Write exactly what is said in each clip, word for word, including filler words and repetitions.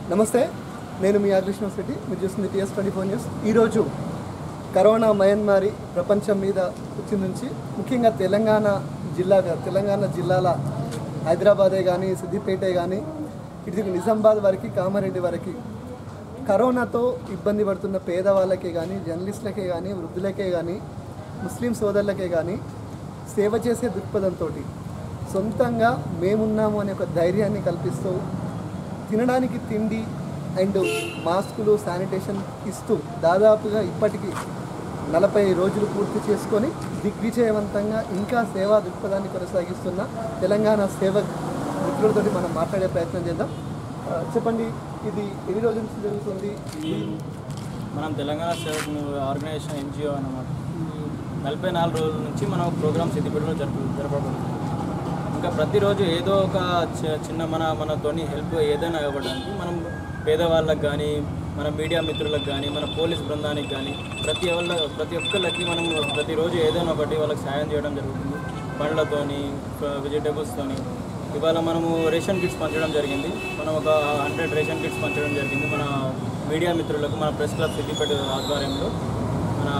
నమస్తే, నేను మీ ఆర్ కృష్ణశెట్టి. మీరు చూస్తుంది టీఎస్ ట్వంటీ ఫోర్ న్యూస్. ఈరోజు కరోనా మయన్మారి ప్రపంచం మీద వచ్చి నుంచి ముఖ్యంగా తెలంగాణ జిల్లాగా తెలంగాణ జిల్లాల హైదరాబాదే కానీ, సిద్దిపేటే కానీ, ఇటు నిజామాబాద్ వరకు, కామారెడ్డి వరకు కరోనాతో ఇబ్బంది పడుతున్న పేదవాళ్ళకే కానీ, జర్నలిస్టులకే కానీ, వృద్ధులకే కానీ, ముస్లిం సోదరులకే కానీ సేవ చేసే దృక్పథంతో సొంతంగా మేమున్నాము అనే ఒక ధైర్యాన్ని కల్పిస్తూ తినడానికి తిండి అండ్ మాస్కులు, శానిటేషన్ ఇస్తూ దాదాపుగా ఇప్పటికీ నలభై రోజులు పూర్తి చేసుకొని దిగ్విజయవంతంగా ఇంకా సేవా దృక్పథాన్ని కొనసాగిస్తున్న తెలంగాణ సేవ మిత్రులతో మనం మాట్లాడే ప్రయత్నం చేద్దాం. చెప్పండి, ఇది ఎన్ని రోజుల నుంచి జరుగుతుంది? మనం తెలంగాణ సేవక్ ఆర్గనైజేషన్ ఎన్జిఓ అన్నమాట. నలభై నాలుగు రోజుల నుంచి మనం ప్రోగ్రామ్ సిద్దిపేటలో జరుపు జరపబడుతుంది. ఇంకా ప్రతిరోజు ఏదో ఒక చిన్న మన మనతోని హెల్ప్ ఏదైనా ఇవ్వడానికి మనం పేదవాళ్ళకి కానీ, మన మీడియా మిత్రులకు కానీ, మన పోలీస్ బృందానికి కానీ, ప్రతి వాళ్ళ ప్రతి ఒక్కళ్ళకి మనం ప్రతిరోజు ఏదైనా ఒకటి వాళ్ళకి సాయం చేయడం జరుగుతుంది. పండ్లతోని, వెజిటేబుల్స్తోని. ఇవాళ మనము రేషన్ కిట్స్ పంచడం జరిగింది. మనం ఒక హండ్రెడ్ రేషన్ కిట్స్ పంచడం జరిగింది మన మీడియా మిత్రులకు. మన ప్రెస్ క్లబ్ సిద్దిపేట ఆధ్వర్యంలో మన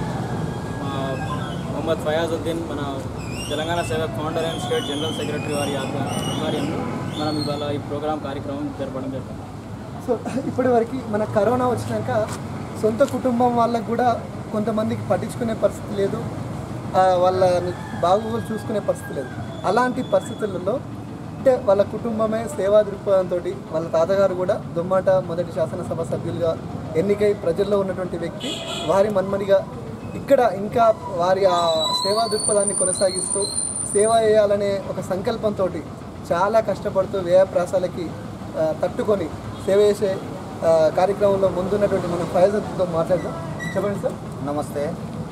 మొహమ్మద్ ఫయాజుద్దీన్, మన Telangana Sevak founder and state general secretary వారి ఆధ్వర్యంలో మనం ఇవాళ ఈ ప్రోగ్రాం కార్యక్రమం జరపడం జరిగింది. సో ఇప్పటివరకు మన కరోనా వచ్చినాక సొంత కుటుంబం వాళ్ళకు కూడా కొంతమందికి పట్టించుకునే పరిస్థితి లేదు, వాళ్ళ బాగోగులు చూసుకునే పరిస్థితి లేదు. అలాంటి పరిస్థితులలో అంటే వాళ్ళ కుటుంబమే సేవా దృక్పథంతో, వాళ్ళ తాతగారు కూడా దొమ్మాట మొదటి శాసనసభ సభ్యులుగా ఎన్నికై ప్రజల్లో ఉన్నటువంటి వ్యక్తి, వారి మన్మడిగా ఇక్కడ ఇంకా వారి ఆ సేవా దృక్పథాన్ని కొనసాగిస్తూ సేవ చేయాలనే ఒక సంకల్పంతో చాలా కష్టపడుతూ వ్యయప్రాసాలకి తట్టుకొని సేవ చేసే కార్యక్రమంలో ముందున్నటువంటి మనం ఫయాజుద్దీన్తో మాట్లాడదాం. చెప్పండి సార్. నమస్తే.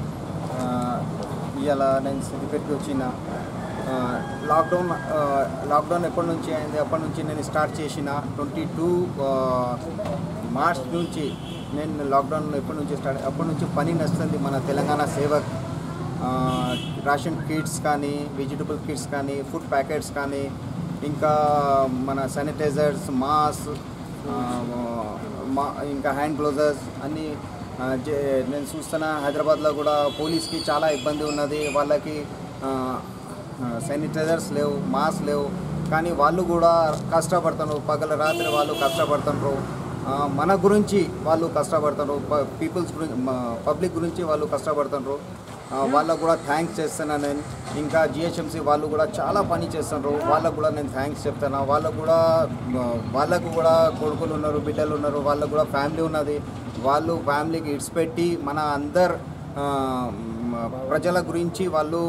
ఇవాళ నేను సిద్దిపేటకి వచ్చిన లాక్డౌన్ లాక్డౌన్ ఎప్పటి నుంచి అయింది, అప్పటి నుంచి నేను స్టార్ట్ చేసిన ట్వంటీ టూ మార్చ్ నుంచి నేను లాక్డౌన్ ఎప్పటి నుంచి స్టార్ట్ అప్పటి నుంచి పని నడుస్తుంది మన తెలంగాణ సేవక్. రేషన్ కిట్స్ కానీ, వెజిటబుల్ కిట్స్ కానీ, ఫుడ్ ప్యాకెట్స్ కానీ, ఇంకా మన శానిటైజర్స్, మాస్క్, మా ఇంకా హ్యాండ్ గ్లోజెస్ అన్నీ నేను చూస్తున్నా. హైదరాబాద్లో కూడా పోలీస్కి చాలా ఇబ్బంది ఉన్నది. వాళ్ళకి శానిటైజర్స్ లేవు, మాస్క్ లేవు. కానీ వాళ్ళు కూడా కష్టపడుతున్నారు, పగల రాత్రి వాళ్ళు కష్టపడుతున్నారు. మన గురించి వాళ్ళు కష్టపడుతున్నారు, పీపుల్స్ గురించి, పబ్లిక్ గురించి వాళ్ళు కష్టపడుతున్నారు. వాళ్ళకు కూడా థ్యాంక్స్ చేస్తున్నాను నేను. ఇంకా జిహెచ్ఎంసీ వాళ్ళు కూడా చాలా పని చేస్తున్నారు, వాళ్ళకు కూడా నేను థ్యాంక్స్ చెప్తాను. వాళ్ళకు కూడా వాళ్ళకు కూడా కొడుకులు ఉన్నారు, బిడ్డలు ఉన్నారు, వాళ్ళకు కూడా ఫ్యామిలీ ఉన్నది. వాళ్ళు ఫ్యామిలీకి ఇడ్స్పెట్టి మన అందరు ప్రజల గురించి వాళ్ళు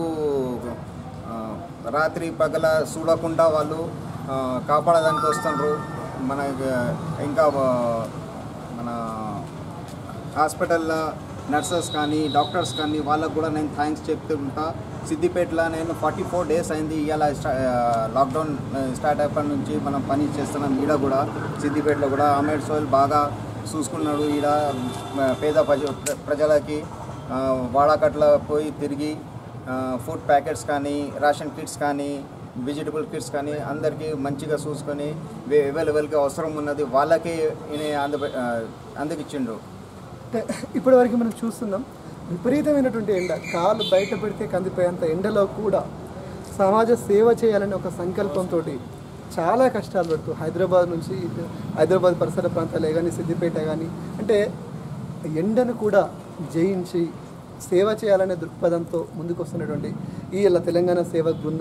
రాత్రి పగల చూడకుండా వాళ్ళు కాపాడడానికి వస్తున్నారు. మన ఇంకా మన హాస్పిటల్లో నర్సెస్ కానీ, డాక్టర్స్ కానీ వాళ్ళకు కూడా నేను థ్యాంక్స్ చెప్తుంటా. సిద్దిపేటలో నేను ఫార్టీ ఫోర్ డేస్ అయింది ఇవాళ లాక్డౌన్ స్టార్ట్ అయినప్పటి నుంచి మనం పని చేస్తున్నాం. ఈడ కూడా సిద్దిపేటలో కూడా అమేడ్ సోయిల్ బాగా చూసుకున్నాడు. ఈడ పేద ప్రజ ప్రజలకి వాడకట్ల పోయి తిరిగి ఫుడ్ ప్యాకెట్స్ కానీ, రేషన్ కిట్స్ కానీ, వెజిటబుల్ కిట్స్ కానీ అందరికీ మంచిగా చూసుకొని అవైలబుల్గా అవసరం ఉన్నది వాళ్ళకి అంద అందకిచ్చిండు. ఇప్పటి వరకు మనం చూస్తున్నాం, విపరీతమైనటువంటి ఎండ, కాలు బయట పెడితే కందిపోయేంత ఎండలో కూడా సమాజ సేవ చేయాలనే ఒక సంకల్పంతో చాలా కష్టాలు పడుతూ హైదరాబాద్ నుంచి హైదరాబాద్ పరిసర ప్రాంతాలే కానీ, సిద్దిపేట కానీ, అంటే ఎండను కూడా జయించి సేవ చేయాలనే దృక్పథంతో ముందుకు వస్తున్నటువంటి ఈ తెలంగాణ సేవా బృందం